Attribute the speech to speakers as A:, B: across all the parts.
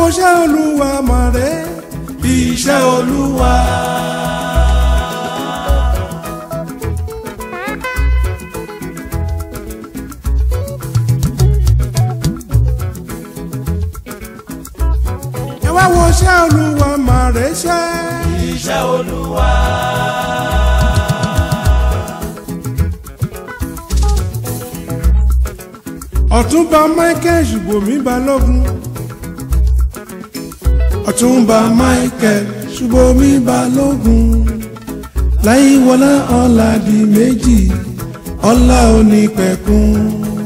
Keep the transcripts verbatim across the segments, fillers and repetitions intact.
A: wo iṣẹ́ Olúwa mọ̀rẹ́ iṣẹ́ Olúwa. ẹ wá wo iṣẹ́ Olúwa mọ̀rẹ́ iṣẹ́
B: iṣẹ́ Olúwa.
A: Ọ̀túnba Michael Ṣùbòmí Balógun. Ọ̀túnba Michael Ṣùbòmí Balógun. Láyíwọlá Ọládìméjì ọlá onípẹ̀kun.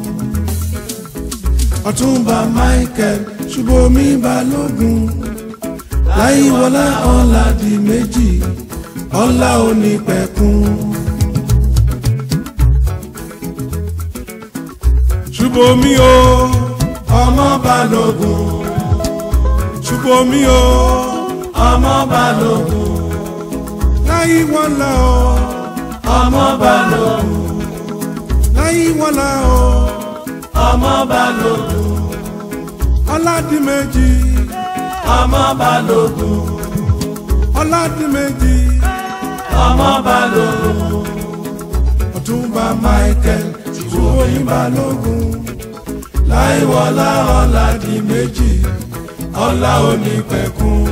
A: Ọ̀túnba Michael Ṣùbòmí Balógun. Láyíwọlá Ọládìméjì ọlá onípẹ̀kun. Ṣùbòmí o ọmọ Balógun. Ṣùbòmí o
B: ọmọ Balógun.
A: Láyíwọlá o
B: ọmọ Balógun.
A: Láyíwọlá o
B: ọmọ Balógun.
A: Ọládìméjì
B: ọmọ Balógun.
A: Ọládìméjì
B: ọmọ Balógun.
A: Ọ̀túnba Michael Ṣùbòmí Balógun.
B: Láyíwọlá Ọládìméjì ọlá onípẹ̀kun.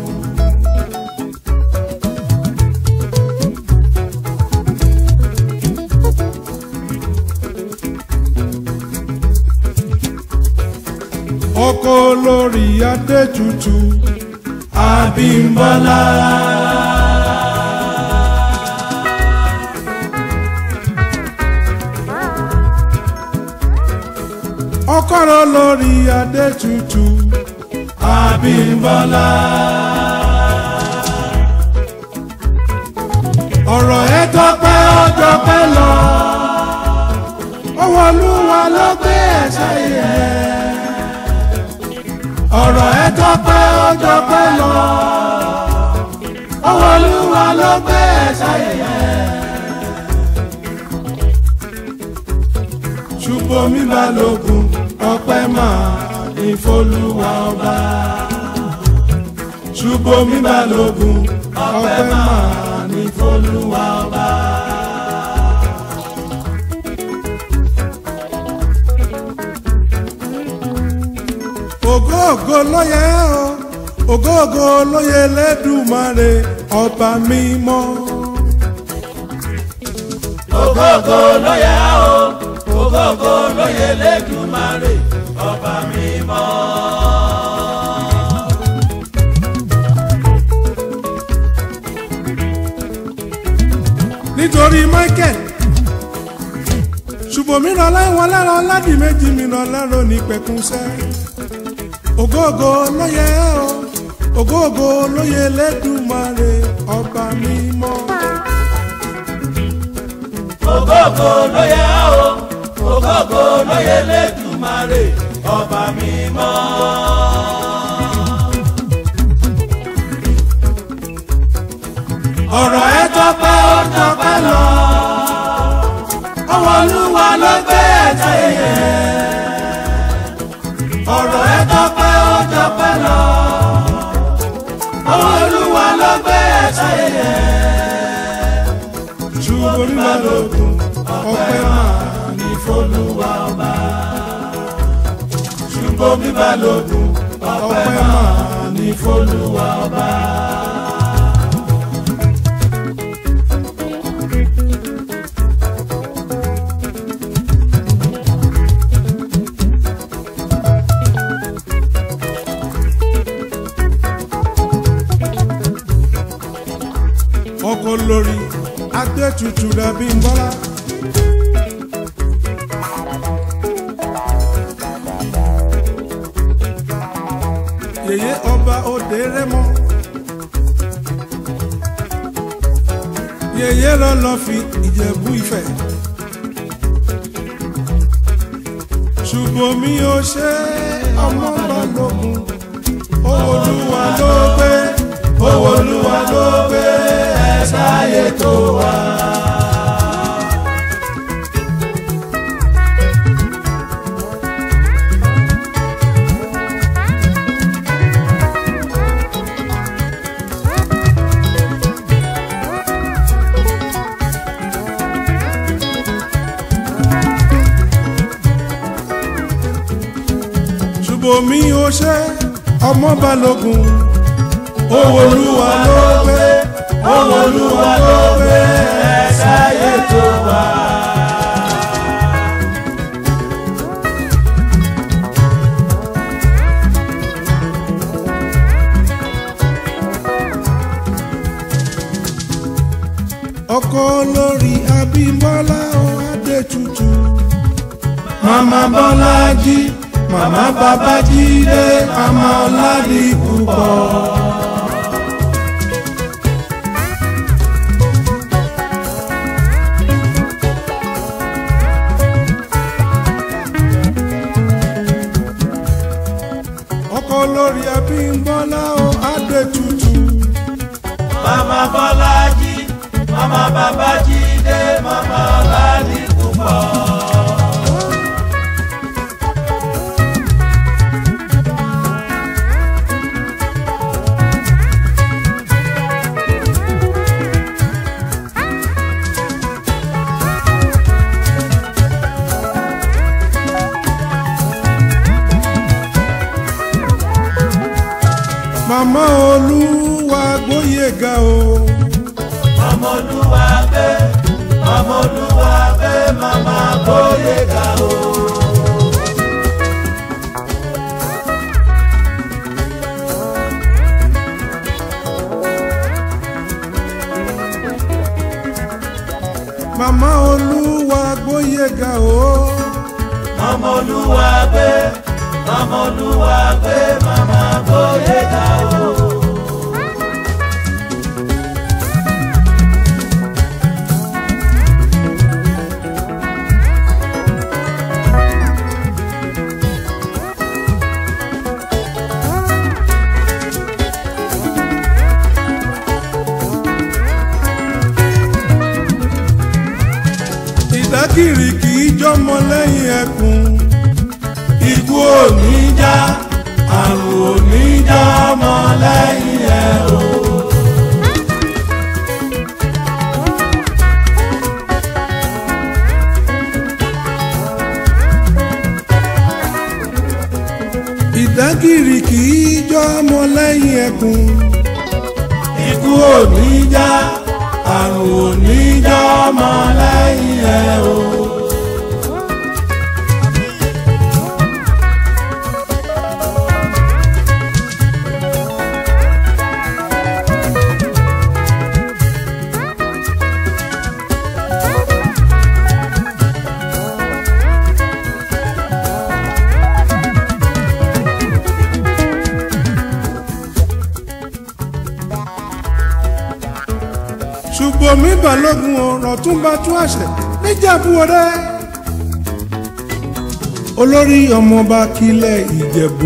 A: Ọkọ olórí Adétutù
B: Abímbọ́lá.
A: ọkọ olórí Adétutù
B: Abímbọ́lá.
A: ọ̀rọ̀ ẹ tọ́pẹ́ ó tọ́pẹ́ lọ ọwọ́ Olúwa ló gbé ẹ̀ṣẹ̀ yẹ.
B: ọ̀rọ̀ ẹ tọ́pẹ́ ó tọ́pẹ́ lọ ọwọ́ Olúwa ló gbé ẹ̀ṣẹ̀ yẹ.
A: Ṣùbòmí Balógun ọpẹ́ máa ní f'Olúwa ọba. Ṣùbòmí Balógun ọpẹ́ máa ní f'Olúwa ọba. ògo ògo ló yẹ o ògo ògo ló yẹ Elédùmarè ọba mímọ́.
B: ògo ògo ló yẹ o ògo ògo ló yẹ Elédùmarè ọba mímọ́.
A: nítorí Michael Ṣùbòmí rán Láyíwọlá Ọládìméjì mi rán lẹ́rọ nípẹ̀kúnṣẹ́. ògo ògo ló yẹ o ògo ògo ló yẹ Elédùmarè ọba mímọ́.
B: ògo ògo ló yẹ o ògo ògo ló yẹ Elédùmarè ọba mímọ́.
A: ọ̀rọ̀ ẹ tọ́pẹ́ ó tọ́pẹ́ lọ
B: ọwọ́ Olúwa ló gbé ẹ̀ṣẹ̀ yẹ. ọ̀rọ̀ ẹ tọ́pẹ́ ó tọ́pẹ́ lọ ọwọ́ Olúwa ló gbé ẹ̀ṣẹ̀ yẹ.
A: Ṣùbòmí Balógun ọpẹ́ máa ní f'Olúwa ọba.
B: Ṣùbòmí Balógun
A: ọpẹ́ máa ní f'Olúwa ọba. ọkọ olórí Adétutù Abímbọ́lá. yèyé ọba òde Rẹ́mọ. yèyé lọ́lọ́ fi Ìjẹ̀bú Ifẹ̀. Ṣùbòmí ó ṣe ọmọ Balógun. Olúwa ló gbé Olúwa ló gbé ẹ̀ṣẹ̀ ayé tó wà. Ṣùbọ́mi ó ṣe ọmọ Balógun owó Olúwa ló gbé
B: owó Olúwa ló gbé ẹ̀sáyé tó wà.
A: ọkọ olórí Abímbọ́lá ó Adétutù.
B: Màmá Bọ́lájí, màmá Babájídé, màmá Ọládìpúpọ̀.
A: ọkọ olórí Abímbọ́lá ó Adétutù.
B: Màmá Bọ́lájí, màmá Babájídé, màmá Ọládìpúpọ̀.
A: Màmá Olúwa Gbóyèga o.
B: Màmá Olúwa gbé, màmá Olúwa gbé, màmá Gbóyèga o.
A: Màmá Olúwa Gbóyèga o.
B: Màmá Olúwa gbé, màmá Olúwa gbé, màmá Gbóyèga o.
A: Ìdákìrì kì í jọmọ lẹ́yìn ẹkùn.
B: Ikú ò ní já, àrùn ò ní já ọmọ lẹ́yìn ẹ̀ o.
A: Ìdákìrì kì í jọmọ lẹ́yìn ẹkùn.
B: Ikú ò ní já, àrùn ò ní já ọmọ lẹ́yìn ẹ̀ o.
A: Ṣùbọ́mi Balógun ọ̀rọ̀ tún bá tún àṣẹ níjàbúwọ̀rẹ́. Olórí ọmọọba kílẹ̀ Ìjẹ̀bú.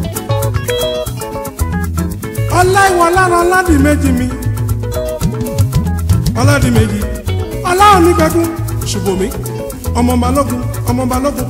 A: Ọláìwọ̀ lára Ọládìméjì mi. Ọládìméjì ọláò nígbàgún. Ṣùbọ́mi ọmọ Balógun ọmọ Balógun.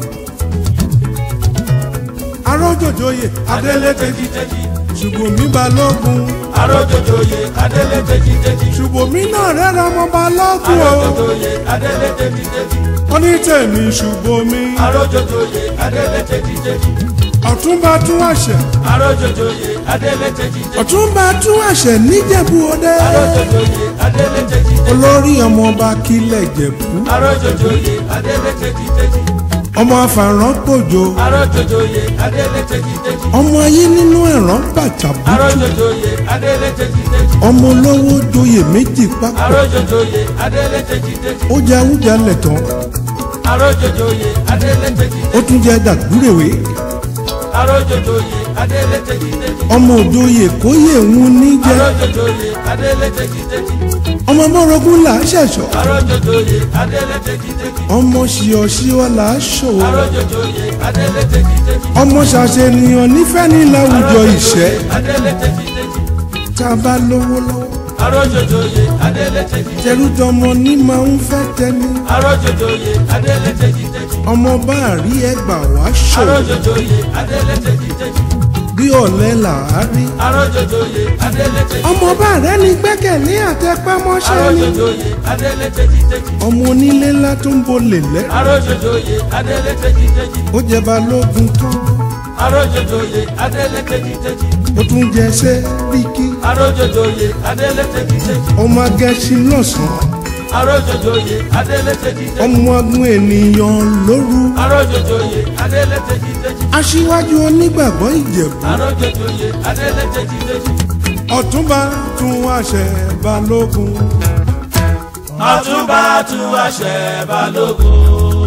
A: Arójòjòyè
B: Adélé tẹ́jítẹ́jí.
A: Ṣùbọ́mi Balógun.
B: Arójòjòyè Adélé tẹ́jítẹ́jí.
A: Ṣùbọ́mi náà rẹ́ra ọmọ Balógun o.
B: Arójòjòyè Adélé tẹ́jítẹ́jí.
A: Ó ní tèmi Ṣùbọ́mi.
B: Arójòjòyè Adélé tẹ́jítẹ́jí.
A: Ọ̀túnba tún àṣẹ.
B: Arójòjòyè Adélé tẹ́jítẹ́jí.
A: Ọ̀túnba tún àṣẹ níjẹ̀bú-Òde.
B: Arójòjòyè Adélé tẹ́jítẹ́jí.
A: Olórí ọmọọba kílẹ̀ Ìjẹ̀bú.
B: Arójòjòyè Adélé tẹ́jítẹ́jí.
A: Ọmọ afàrán gbòjò.
B: Arójòjòyè Adélé tẹ́jítẹ́jí.
A: Ọmọ ayé nínú ẹ̀rán bàtà bùtù.
B: Arójòjòyè Adélé tẹ́jítẹ́jí.
A: Ọmọ olówó joyè méjì papọ̀.
B: Arójòjòyè Adélé tẹ́jítẹ́jí.
A: Ó jẹ Awújalẹ̀ tán.
B: Arójòjòyè Adélé
A: Ó
B: tẹ́jítẹ́jí.
A: tún jẹ Dàgbúrèwé.
B: Arójòjòyè Adélé tẹ́jítẹ́jí.
A: Ọmọ òjòyè kóyè ń ní jẹ.
B: Arójòjòyè Adélé tẹ́jítẹ́jí.
A: Ọmọ bọ́rọ̀gún là á ṣẹ̀ṣọ́.
B: Arójòjòyè Adélé tẹ́jítẹ́jí.
A: Ọmọ ṣìọ̀ṣìọ̀ là á ṣòwò.
B: Arójòjòyè Adélé tẹ́jítẹ́jí.
A: Ọmọ ṣàṣènìyàn nífẹ̀ẹ́ ní láwùjọ ìṣẹ́.
B: Adélé tẹ́jítẹ́jí.
A: Tá a bá lówó lọ́wọ́.
B: Arójòjòyè Adélé tẹ́jítẹ́jí.
A: Tẹrútọmọ ní máa ń fẹ́ tẹni.
B: Arójòjòyè Adélé tẹ́jítẹ́jí.
A: Ọmọ bá rí ẹgbà wá ṣòwò.
B: Arójòjòyè Adélé tẹ́jítẹ́jí.
A: Bí ọ̀lẹ là á rí.
B: Arójòjòyè Adélé tẹ́jítẹ́jí.
A: Ọmọ bá rẹ ní gbẹ́kẹ̀lé àtẹpámọ́ṣẹ́ ni.
B: Arójòjòyè Adélé tẹ́jítẹ́jí.
A: Ọmọ onílé ńlá tó ń bolè lẹ́.
B: Arójòjòyè Adélé tẹ́jítẹ́jí.
A: Ó jẹ Balógun tán.
B: arójòjòyè adélé tèjìtèjì.
A: ó tún jẹ sẹ́ríkì.
B: arójòjòyè adélé tèjìtèjì.
A: ọmọ agẹ́sìn lọ́sàn-án.
B: arójòjòyè adélé tèjìtèjì.
A: ọmọ agun ènìyàn lóru.
B: arójòjòyè adélé tèjìtèjì.
A: aṣíwájú onígbàgbọ́ ìjẹ̀bú.
B: arójòjòyè adélé tèjìtèjì.
A: ọ̀túnba tún àṣẹ balógun.
B: ọ̀túnba tún àṣẹ balógun.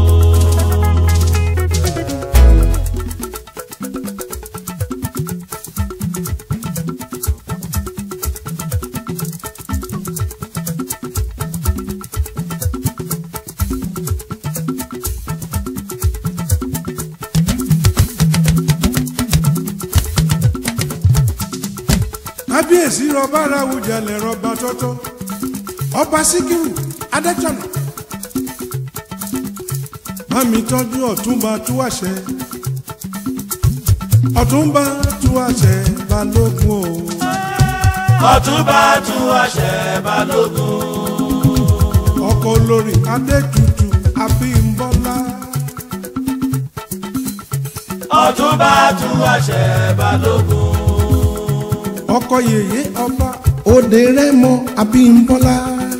A: kábíyèsí rọba Aráwùjalẹ̀ rọba tọ́tọ́ ọba Síkírù Adétọ̀nà bá mi tọ́jú ọ̀túnba tú àṣẹ ọ̀túnba tú àṣẹ balógun o.
B: ọ̀túnba tú àṣẹ balógun.
A: ọkọ olórí Adétutù Abímbọ́lá.
B: ọ̀túnba tú àṣẹ balógun.
A: ọkọ yèyé ọba Òdèrèmọ Abímbọ́lá.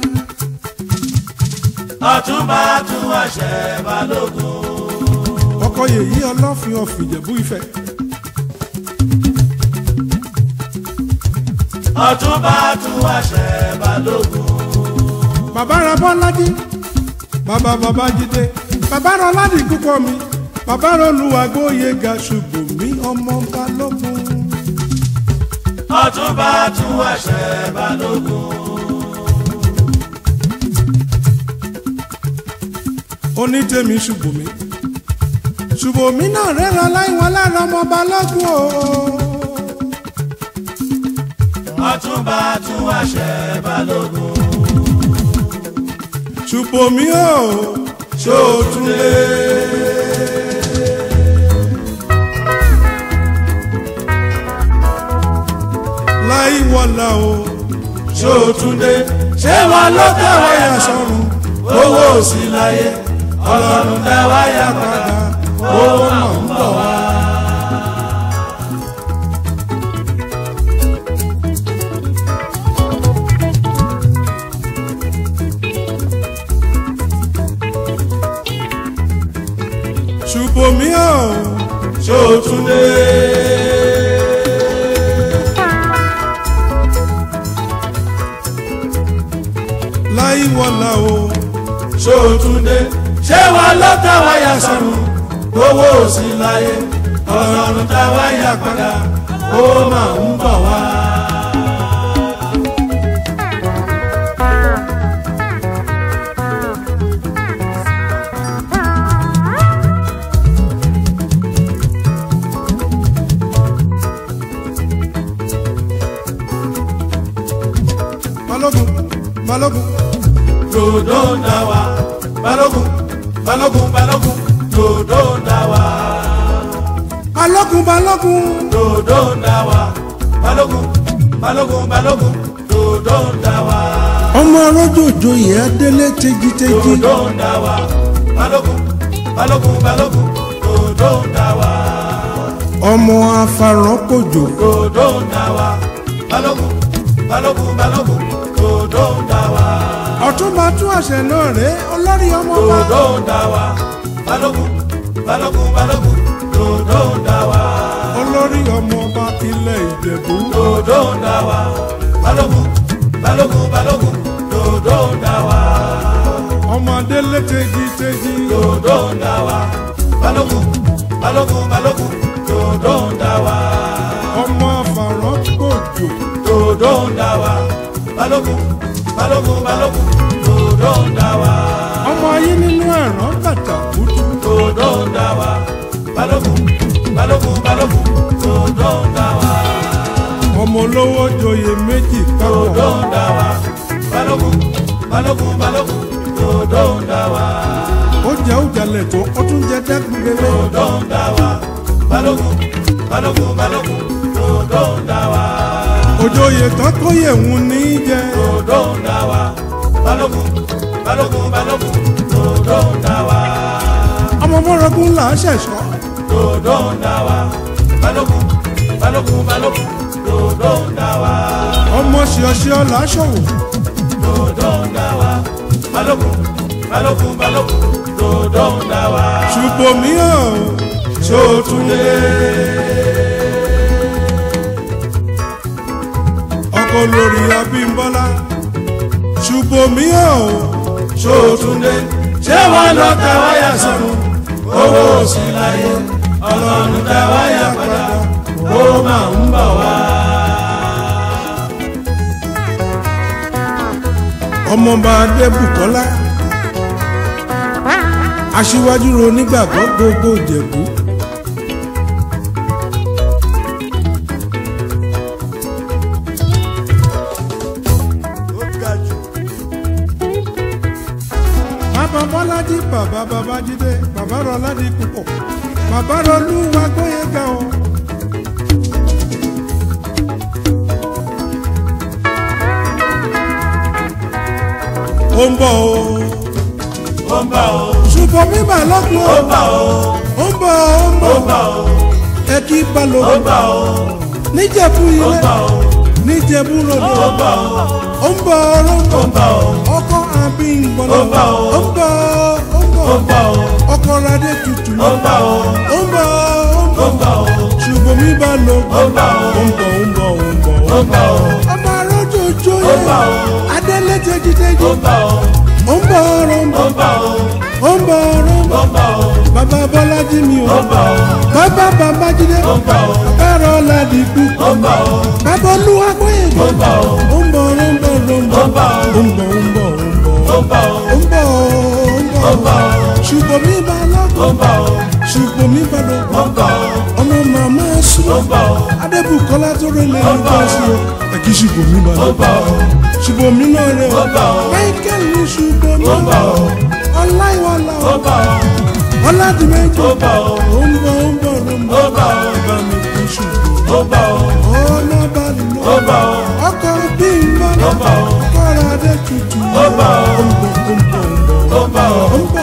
B: ọ̀túnba tú àṣẹ balógun.
A: ọkọ yèyé Ọlọ́fin of Ìjẹ̀bú Ifẹ̀.
B: ọ̀túnba tú àṣẹ balógun.
A: bàbá ra Bọ́ládé bàbá Babájídé bàbá rọ ládì púpọ̀ mi bàbá rọ Olúwagbóyè ga ṣùgbọ́n mi ọmọ balógun.
B: ọ̀túnba tú àṣẹ balógun.
A: onítẹ̀mí ṣùgbọ́n mi ṣùgbọ́n mi náà rẹ́ra láìwọ́n lára ọmọ balógun o.
B: ọ̀túnba tú àṣẹ balógun.
A: ṣùgbọ́n mi ò ṣòtúnlé. láìwọ́lá o
B: ṣòtúndé ṣé wọn ló tẹ wáyà sọ́run owó òsì láyé ọlọ́run tẹ wáyà padà owó náà ń bọ̀ wá.
A: ṣùgbọ́n mi ò
B: ṣòtúndé.
A: láìwọ́lá o
B: ṣòtúndé ṣé wọn ló tẹ wáyà sọ́run owó òsì láyé ọlọ́run tẹ wáyà padà owó máa ń bọ̀ wá.
A: balógun balógun.
B: dòdò ń dà wá balógun balógun balógun dòdò ń dà wá.
A: balógun balógun.
B: dòdò ń dà wá balógun balógun balógun dòdò ń dà wá.
A: ọmọ rọ́jòjò yẹ adélé tejiteji.
B: dòdò ń dà wá balógun balógun balógun dòdò ń dà wá.
A: ọmọ afarọ́pọ̀jò.
B: dòdò ń dà wá balógun balógun balógun dòdò ń dà wá.
A: ọ̀túnba tú àṣẹ náà rèé olórí ọmọ wa.
B: dòdò ń dà wá balógun balógun balógun dòdò ń dà wá.
A: olórí ọmọ ọba ilẹ̀ Ìjẹ̀bú.
B: dòdò ń dà wá balógun balógun balógun dòdò ń dà wá.
A: ọmọ adélé tejiteji.
B: dòdò ń dà wá balógun balógun balógun dòdò ń dà wá.
A: ọmọ afarọ́pọ̀jò.
B: dòdò ń dà wá balógun balógun balógun dòdò ń dà wá.
A: ọmọ ayé nínú ẹ̀rọ bàtà kútu.
B: dòdò ń dà wá balógun balógun balógun dòdò ń dà wá.
A: ọmọ olówó joyè méjì
B: dòdò
A: kápọ̀.
B: ń dà wá balógun balógun balógun dòdò ń dà wá.
A: ó jẹ́ òjàlẹ̀ tó ó tún jẹ́ dẹ́kun rere.
B: dòdò ń dà wá balógun balógun balógun dòdò ń dà wá.
A: òjòyè tán kó yẹ̀wùn ní í jẹ.
B: dòdò ń dà wá balógun balógun balógun dòdò ń dà wá.
A: ọmọ mọ́rọ́gún là á ṣẹ̀ṣọ́.
B: dòdò ń dà wá balógun balógun balógun dòdò ń dá wa.
A: ọmọ ṣíọṣíọ làṣọwò.
B: dòdò ń dá wa balógun balógun balógun dòdò ń dá wa.
A: ṣùgbọ́n mi ò
B: Ṣótúndé.
A: ọkọ lórí Abímbọ́lá. ṣùgbọ́n mi ò
B: Ṣótúndé. ṣé wọn lọ ta wáyà sọnù owó òsì láyé ọlọ́run ta wáyà padà ó máa ń bọ̀ wá.
A: ọmọọba Adébùkọ́lá aṣíwájú ro nígbàgbọ́ gbogbo Ìjẹ̀bú. bàbá Bọ́lájí bàbá Babájídé bàbá Rọládì púpọ̀ bàbá Rọlúwa Gbóyèga o. ó ń bọ̀ o.
B: ó ń bọ̀ o.
A: ṣùgbọ́n mi mà lọ́kùn o.
B: ó ń bọ̀ o.
A: ó ń bọ̀ ó ń bọ̀.
B: ó ń bọ̀ o.
A: ẹ kí balógun.
B: ó ń bọ̀ o.
A: níjẹ̀bú ilé.
B: ó ń bọ̀ o.
A: níjẹ̀bú lòdì.
B: ó ń bọ̀ o.
A: ó ń bọ̀ ó ń
B: ó ń bọ̀ o.
A: ọkọ Abímbọ́lá.
B: ó ń bọ̀ o.
A: ó ń bọ̀ ó ń
B: ó ń bọ̀ o.
A: ọkọ Radé tutù.
B: ó ń bọ̀ o.
A: ó ń bọ̀
B: ó ń bọ̀ o.
A: ṣùgbọ́n mi balógun.
B: ó ń bọ̀ o.
A: ó ń bọ̀ ó ń bọ̀ ó ń bọ̀
B: ó ń bọ̀ o.
A: ọmọ arójòjò
B: ó ń bọ̀
A: yẹn.
B: o.
A: adélé tẹ́jítẹ́jí.
B: ó ń bọ̀ o.
A: ó ń bọ̀ ó ń
B: ó ń
A: bọ̀
B: bọ̀ o.
A: ó ń bọ̀ ó ń
B: ó
A: bọ̀
B: ń bọ̀ o.
A: bàbá Bọ́lájí mi o.
B: ó ń bọ̀ o.
A: bàbá Babájídé.
B: ó ń bọ̀ o.
A: bàbá Rọládì púpọ̀.
B: ó ń bọ̀ o.
A: bàbá Olúwa Gbóyèga.
B: ó ń bọ̀ o.
A: ó ń bọ̀ ó ń bọ̀ ó ń bọ̀
B: ó ń bọ̀ o.
A: ó ń bọ̀ ó ń bọ̀ ó ń bọ̀
B: ó ń bọ̀ o.
A: ó ń bọ̀ ó ń bọ̀
B: ó ń bọ̀ o.
A: ṣùgbọ́n mi bá
B: ó ń
A: lọ́kọ̀
B: bọ̀ o.
A: ṣùgbọ́n mi bá
B: ó ń
A: lọ́kọ̀
B: bọ̀ o.
A: ọmọ màmá sùn
B: ó ń bọ̀ o.
A: Adébùkọ́lá tó rẹ̀ lè
B: ó ń bọ̀
A: lọ́kọ̀ sí o ẹ̀kí ṣùgbọ́n mi bá
B: ó ń bọ̀
A: lọ́kọ̀
B: o.
A: ṣùgbọ́n mi náà rẹ̀
B: ó ń bọ̀ o.
A: Michael ní ṣùgbọ́n mi
B: ó ń bọ̀ o.
A: Ọláìwọlá
B: ó ń bọ̀ o.
A: Ọládìmẹ́jì
B: ó ń bọ̀ o.
A: ó ń bọ̀ ó ń bọ̀ ó ń
B: ó
A: bọ̀
B: ń bọ̀ o.
A: bá mi kú ṣùgbọ́n
B: ó ń bọ̀ o.
A: ọ̀nà bá
B: ó ń
A: lọ
B: bọ̀ o.
A: ọkọ̀ Bímbọ́lá
B: ó ń bọ̀ o.
A: ọkọ̀ Radé tutù
B: ó ń bọ̀ o.
A: ó ń bọ̀ ó ń bọ̀
B: ó ń bọ̀ o.
A: ó ń bọ̀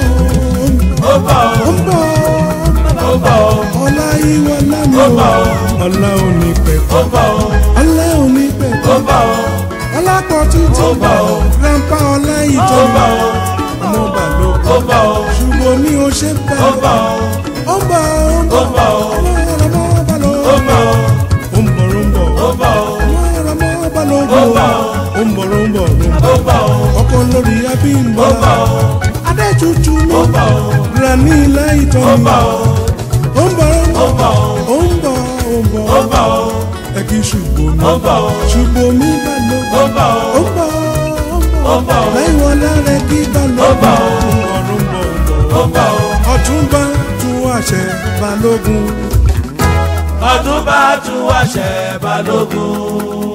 B: ó ń bọ̀ o.
A: ó ń bọ̀
B: ó ń bọ̀ o.
A: Ọláìwọlá mi
B: ó
A: o
B: ń bọ̀ o.
A: ọlá òní pẹ̀
B: ó ń bọ̀ o.
A: ọlá òní pẹ̀
B: ó ń bọ̀ o.
A: ọlápọ̀ títí
B: ó ń bọ̀ o.
A: grandpa Ọláìjọ
B: ó ń bọ̀ o.
A: ọmọ balógun
B: ó ń bọ̀ o.
A: ṣùgbọ́n mi ò ṣe bá
B: ó ń bọ̀ o.
A: ó ń bọ̀
B: ó ń bọ̀ o.
A: ọmọ ọmọ balógun
B: ó ń bọ̀ o.
A: ó ń bọ̀ ó ń bọ̀
B: ó ń bọ̀ o.
A: ọmọ ọmọ balógun
B: ó ń bọ̀ o.
A: ó ń bọ̀ ó ń bọ̀
B: ó ń bọ̀ o.
A: ọkọ̀ lórí
B: ó ń
A: Abímbọ́lá
B: bọ̀ o.
A: Adé tutù mi
B: ó ń bọ̀ o.
A: Granny ilé ìtọ́
B: ó ń
A: mi
B: bọ̀ o.
A: ó ń bọ̀
B: ó ń bọ̀ o.
A: ó ń bọ̀ ó ń bọ̀
B: ó ń bọ̀ o.
A: ẹ kì í ṣùgbọ́n mi
B: ó ń bọ̀ o.
A: ṣùgbọ́n mi balógun
B: ó ń bọ̀ o.
A: ó ń bọ̀
B: ó ń bọ̀ o.
A: lẹ́yìn wọn lára kí balógun
B: ó ń bọ̀ o.
A: ó ń bọ̀ ó ń bọ̀
B: ó ń bọ̀ o.
A: Ọ̀túnba tún àṣẹ balógun.
B: Ọ̀túnba tún àṣẹ balógun.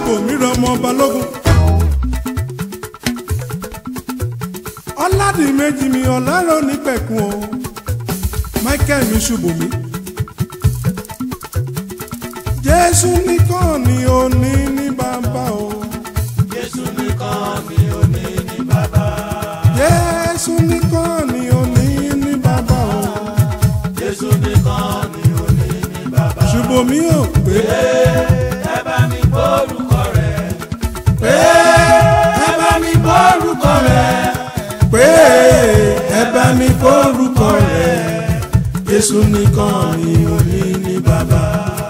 A: ṣùbòmí rọmọ balógun ọládìméjì mi ọ̀làrọ̀ nípẹ̀kun o Michael mi ṣùbòmí Jésù nìkan ni ó ní ní bàbá o
B: Jésù nìkan ni ó ní ní bàbá.
A: Jésù nìkan ni ó ní ní bàbá o
B: Jésù nìkan ni ó ní ní bàbá.
A: ṣùbòmí ò pé
B: ẹ bá mi gbórúkọ rẹ̀. pé ẹ bá mi gbórúkọ rẹ̀.
A: pé ẹ bá mi kórúkọ rẹ̀
B: Jésù nìkan ni ó ní ní bàbá.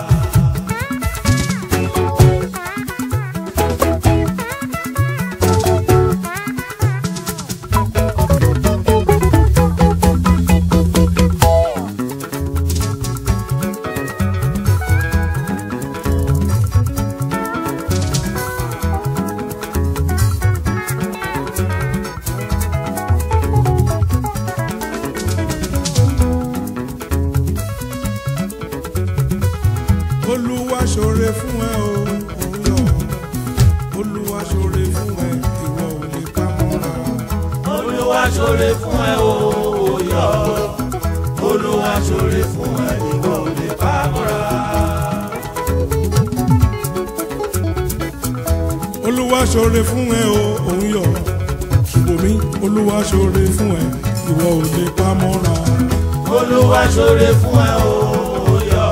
A: Olúwa ṣoore fún ẹ o òyọ Olúwa ṣoore fún ẹ ìwọ ò lè pa mọ́ra.
B: Olúwa ṣoore fún ẹ o òyọ Olúwa ṣoore fún ẹ ìwọ ò lè pa mọ́ra.
A: Olúwa ṣoore fún ẹ o òyọ ṣùbòmí Olúwa ṣoore fún ẹ ìwọ ò lè pa mọ́ra.
B: Olúwa ṣoore fún ẹ o òyọ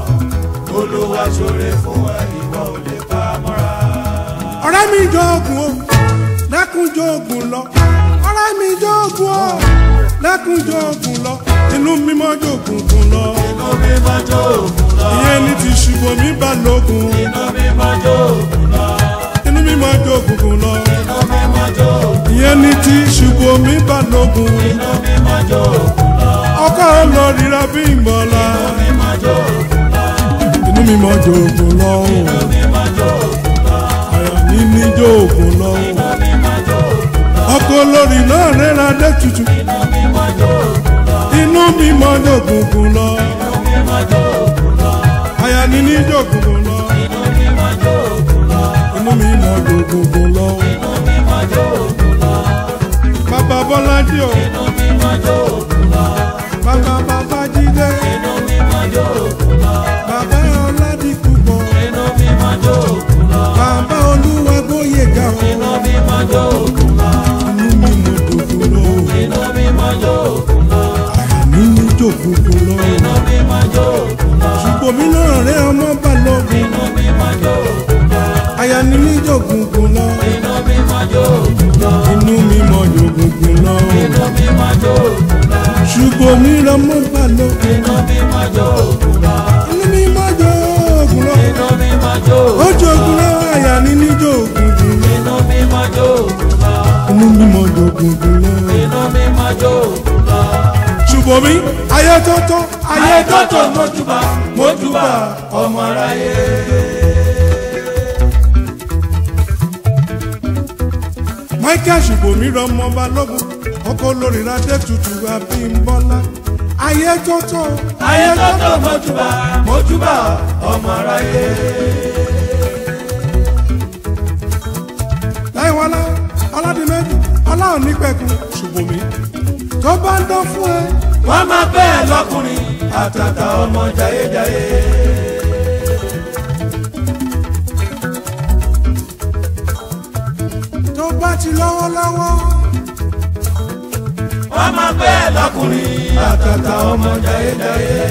B: Olúwa ṣoore fún ẹ ìwọ ò lè pa mọ́ra.
A: ọ̀rẹ́ mi jọ̀gùn o lẹ́kùn jọ̀gùn lọ ọ̀rẹ́ mi jọ̀gùn o lẹ́kùn jọ̀gùn lọ inú mímọ́ jọ̀gùn gùn lọ.
B: inú mímọ́ jọ̀gùn lọ.
A: ìyẹn ní ti ṣùbòmí balógun.
B: inú mímọ́ jọ̀gùn lọ.
A: inú mímọ́ jọ̀gùn gùn lọ.
B: inú mímọ́ jọ̀gùn lọ.
A: ìyẹn ní ti ṣùbòmí balógun.
B: inú mímọ́ jọ̀gùn lọ.
A: ọkọ olóríra bí ìmọ̀lá.
B: inú mímọ́ jọ̀gùn lọ.
A: inú mímọ́ jọ̀gùn lọ.
B: inú mímọ́ jọ̀gùn lọ.
A: àyà mi ní jọ̀gùn lọ.
B: inú mímọ́ jọ̀gùn lọ.
A: ọkọ olórí náà rẹ́ra dé tutù.
B: inú mímọ́ jọ̀gùn lọ.
A: inú mímọ́ jọ̀gùn gùn lọ.
B: inú mímọ́ jọ̀gùn lọ.
A: àyà mi ní jọ̀gùn gùn lọ.
B: inú mímọ́ jọ̀gùn lọ.
A: inú mímọ́ jọ̀gùn gùn lọ.
B: inú mímọ́ jọ̀gùn lọ.
A: bàbá Bọ́lájí o.
B: inú mímọ́ jọ̀gùn lọ.
A: bàbá Babájídé.
B: inú mímọ́ jọ̀gùn lọ.
A: bàbá Ọládìpúpọ̀.
B: inú mímọ́ jọ̀gùn lọ.
A: bàbá Olúwagbóyèga o.
B: inú mímọ́ jọ̀gùn lọ.
A: inú mímọ́ jọ̀gùn lọ.
B: inú mímọ́ jọ̀gùn lọ.
A: àyà mi ní jọ̀gùn gùn lọ.
B: inú mímọ́ jọ̀gùn lọ.
A: ṣùgbọ́n náà rẹ ọmọ balógun.
B: inú mímọ́ jọ̀gùn lọ.
A: àyà mi ní jọ̀gùn gùn lọ.
B: inú mímọ́ jọ̀gùn lọ.
A: inú mímọ́ jọ̀gùn gùn lọ.
B: inú mímọ́ jọ̀gùn lọ.
A: ṣùgbọ́n mi rọmọ balógun.
B: inú mímọ́ jọ̀gùn lọ.
A: inú mímọ́ jọ̀gùn lọ.
B: inú mímọ́ jọ̀gùn
A: ó jọ̀gùn lọ àyà mi ní jọ̀gùn gùn lọ.
B: inú mímọ́ jọ̀gùn lọ.
A: inú mímọ́ jọ̀gùn gùn lọ.
B: inú mímọ́ jọ̀gùn lọ.
A: ṣùgbọ́n mi ayé tọ́tọ́ ayé
B: ayé
A: tọ́tọ́
B: tọ́tọ̀ mọ́júbà mọ́júbà ọmọ aráyé.
A: Michael ṣùgbọ́n mi rọmọ balógun ọkọ olórí adé tutù Abímbọ́lá ayé tọ́tọ́
B: ayé tọ́tọ̀ mọ́júbà mọ́júbà ọmọ aráyé.
A: láìwọlá ọládìmẹ́jì ọláhùn nípẹ̀kun ṣùgbọ́n mi tó bá ń dán fún ẹ.
B: wọ́n máa pẹ́ ẹ lọ́kùnrin àtàtà ọmọ jayéjayé.
A: tó bá ti lọ́wọ́lọ́wọ́.
B: wọ́n máa pẹ́ ẹ lọ́kùnrin àtàtà ọmọ jayéjayé.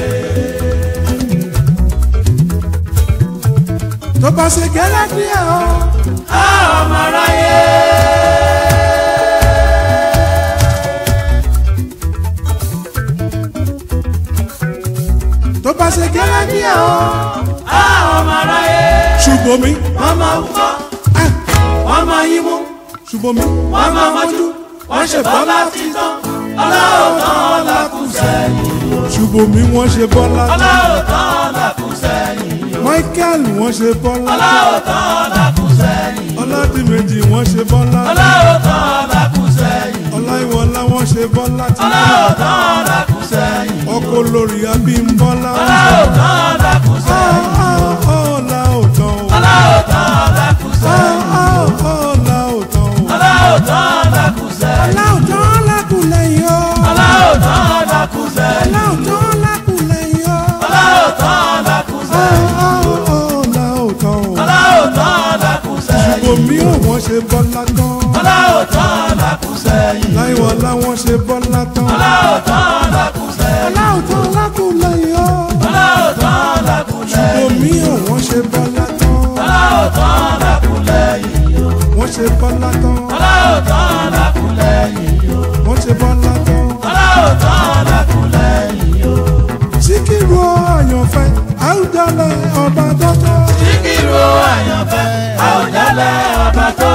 A: tó bá ṣe gẹ́lẹ́ díẹ̀ o.
B: á ọmọ aráyé.
A: tó bá ṣe gẹ́lẹ́ díẹ̀ o.
B: á ọmọ aráyé.
A: ṣùgbọ́n mi.
B: wọ́n máa wúkọ́
A: ah,
B: wọ́n máa yímú
A: ṣùgbọ́n mi.
B: wọ́n máa mọ́jú wọ́n ṣe bọ́lá títán ọlọ́ọ̀tán ọlákùn sẹ́yìn.
A: ṣùgbọ́n mi wọ́n ṣe Bọ́lá.
B: ọlọ́ọ̀tán ọlákùn sẹ́yìn.
A: Michael wọ́n ṣe Bọ́lá.
B: ọlọ́ọ̀tán ọlákùn sẹ́yìn.
A: Ọládìméjì wọ́n ṣe Bọ́lá.
B: ọlọ́ọ̀tán ọlákùn sẹ́yìn.
A: Ọláìwọlá wọ́n ṣe Bọ́lá.
B: ọlọ́ọ̀tán ọlákùn sẹ́yìn.
A: ọkọ olórí Abímbọ́lá.
B: ọlọ́ọ̀tán ọlákùn sẹ́yìn.
A: ọlá òtán o.
B: ọlọ́ọ̀tán ọlákùn
A: àyànfẹ́ Àwùjalẹ̀ ọba tọ́tọ́.
B: Síkírù àyànfẹ́ Àwùjalẹ̀ ọba tọ́tọ́.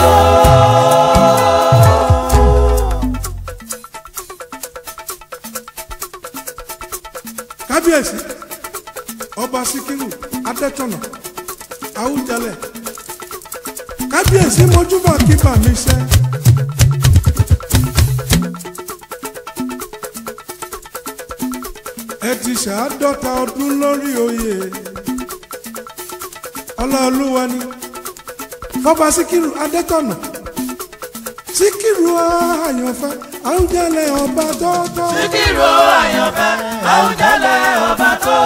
A: Kábíyèsí ọba Síkírù Adétọ̀nà Àwùjalẹ̀. Kábíyèsí mojúbà kíbà mi ṣẹ́. Ẹ ti ṣàádọ́ta ọdún lórí oyè Ọláolúwa ni fọba Síkírù Adétọ̀nà. Síkírù àyànfẹ́ Àwùjalẹ̀ ọba tọ́tọ́.
B: Síkírù àyànfẹ́ Àwùjalẹ̀ ọba tọ́tọ́.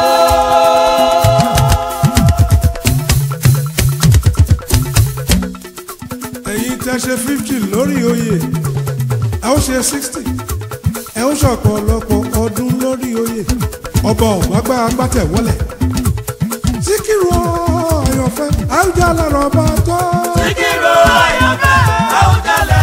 A: Ẹ̀yin tẹ́ ṣe fifty lórí oyè ẹ ó ṣe sixty ẹ ó ṣọ̀pọ̀lọpọ̀ ọdún lórí oyè ọba ọ̀gbágbá agbátẹ̀wọ́lẹ̀. Síkírù àyànfẹ́ Àwùjalẹ̀ ọba tọ́.
B: Síkírù àyànfẹ́ Àwùjalẹ̀